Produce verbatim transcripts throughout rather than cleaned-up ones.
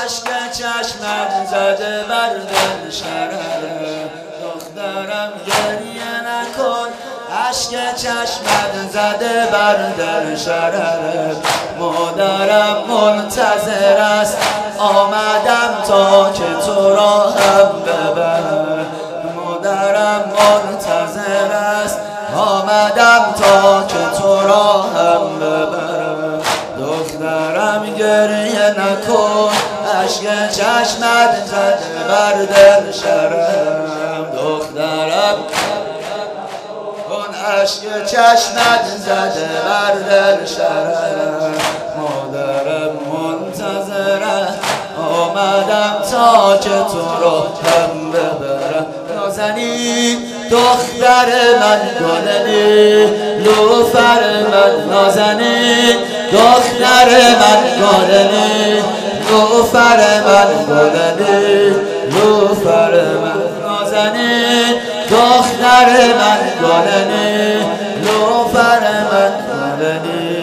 اشک چشمت زده بر دل شرره دخترم گریه نکن اشک چشمت زده بر دل شرره مادرم منتظر است آمدم تا که تو را هم ببرم مادرم منتظر است آمدم تا که تو را هم ببرم دخترم گریه نکن اشک چشمت زده بر دل شرم دخترم کن اشک چشمت زده بر دل شرم مادرم منتظره آمدم تا که تو را هم ببرم نازنین دختر من گلنی لوفر من نازنین دختر من گلنی لوفر من گلنی لوفر من نازنین دختر من گلنی لوفر من گلنی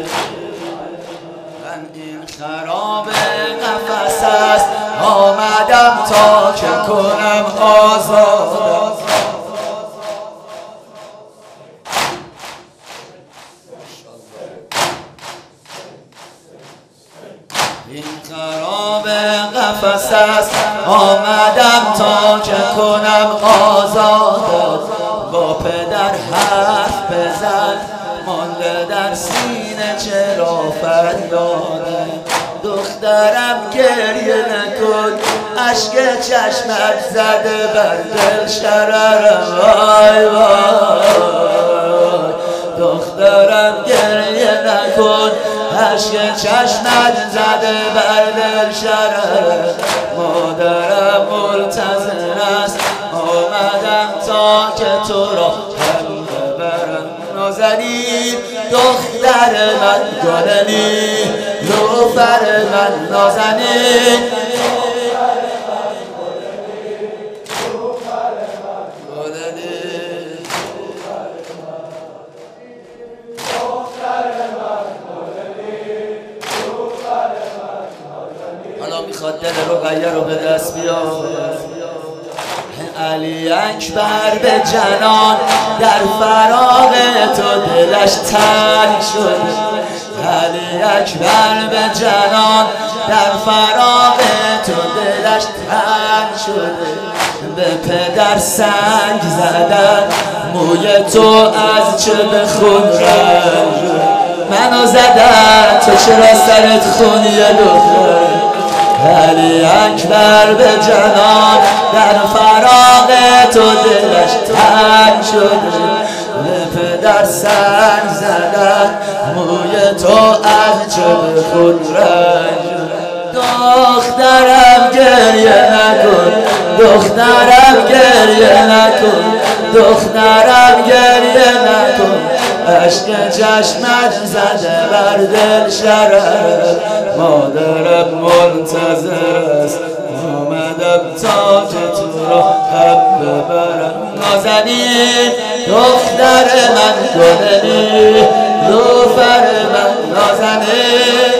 من این خراب قفس است آمدم تا که کنم آزاد این خراب قفس است آمدم تا که کنم آزاد با پدر حرف بزن مانده در سینه چرا فریاده دخترم گریه نکن اشک چشمت زده بر دل شررم وای وای دخترم گریه نکن اشک چشمت زده بر دل شررم مادرم منتظر است آمدم تا که تو را هم ببرم نازنین دختر من گلنی لوفر من نازنین حالا میخواد دل رقیه رو به دست بیاره علی اکبر به جنان در فراق تو دلش تنگ شده علی اکبر به جنان در فراق تو دلش تنگ شده به پدر سنگ زدن موی تو از چه به خون رنگ منو زدن تو چرا سرت خونیه دختر علی اکبر به جنان در فراق تو دلش تنگ شده به پدر سنگ زدن موی تو از چه به خون رنگ دخترم گریه نکن دخترم گریه نکن دخترم گریه نکن اشک چشمت زده بر دل شرر مادرم منتظر است آمدم تا که تو را هم ببرم نازنین دختر من گلنی لوفر من نازنین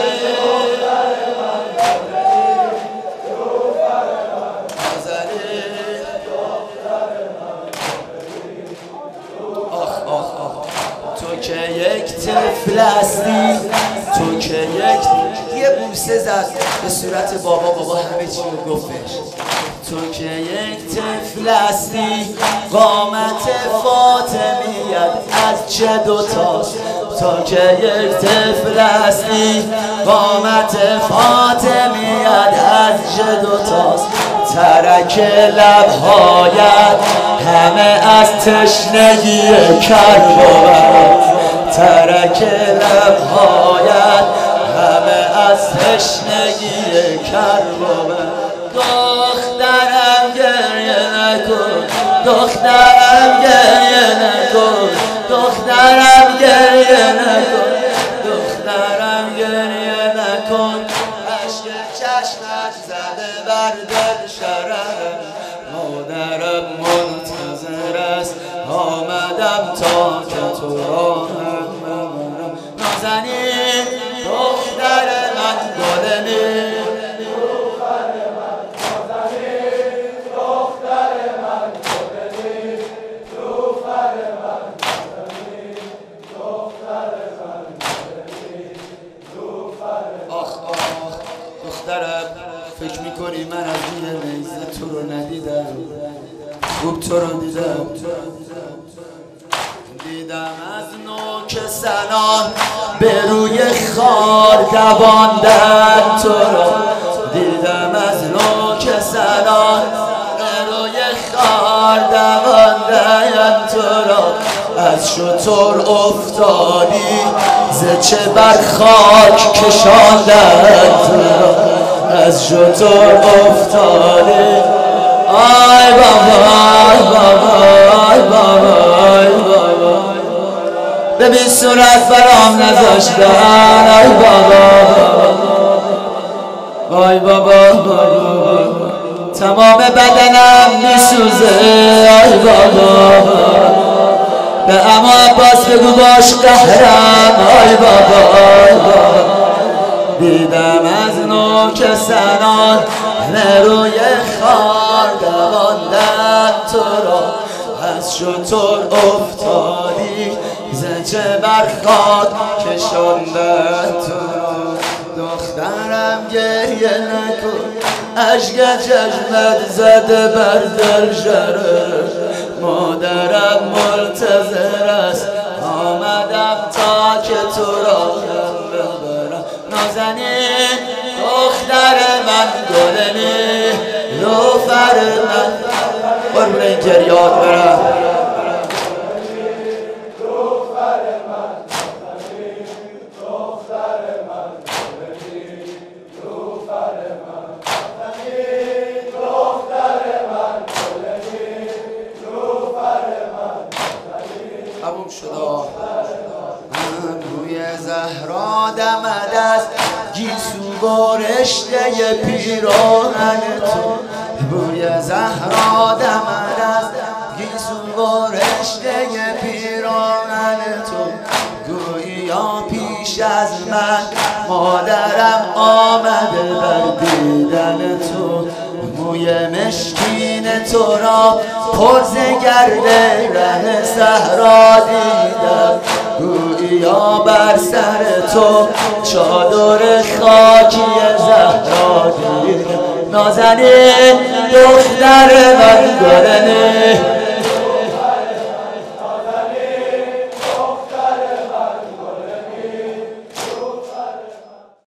تو که یک طفل هستی تو که یک یه بوسه زد به صورت بابا بابا همه چی رو گفتش تو که یک طفل هستی قامت فاطمیت از چه دوتاست تو که یک طفل هستی قامت فاطمیت از چه دوتاست ترک لبهایت همه از تشنگی کرباست ترک لبهایت همه از تشنگی کرباست دخترم گریه نکن دخترم گریه نکن دخترم گریه نکن دخترم گریه نکن اشک چشمت زده بر دل شررم مادرم منتظر است آمدم تا که تو را هم ببرم نازنین دختر من گلنی میکنی من از روی نیزه تو رو ندیدم، خوب تو رو دیدم، دیدم از نوک سنان به روی خار دواندن تو را، دیدم از نوک سنان به روی خار دواندن تو را، از شتر افتادی ز چه بر خاک کشاندن تو را، از شتر افتادی آی بابا آی بابا آی بابا آی بابا، ببین صورت برام نذاشتن آی بابا آی بابا بابا، تمام بدنم میسوزه آی بابا، به اما عباس بگو باش قهرم آی بابا آی بابا، دیدم از نوک سنان روی خار دواندن تو را، از شتر افتادی ز چه بر خاک کشاندن تو را، دخترم گریه نکن اشک چشمت زده بر دل شرر، مادرم منتظر است آمدم تا که تو را ببرم، نازنین دختر من گلنی لوفر من، قربون این گریات برم تموم شد. بوی زهرا دمد از گیسو و رشته پیراهن تو، بوی زهرا دمد از گیسو و رشته پیراهن تو، گویا پیش از من مادرم آمده بر دیدن تو، موی مشکین تو را پر ز گرد ره صحرا دیدم، گویا بر سر تو چادر خاکی زهرا دیدم، نازنین دختر من گلنی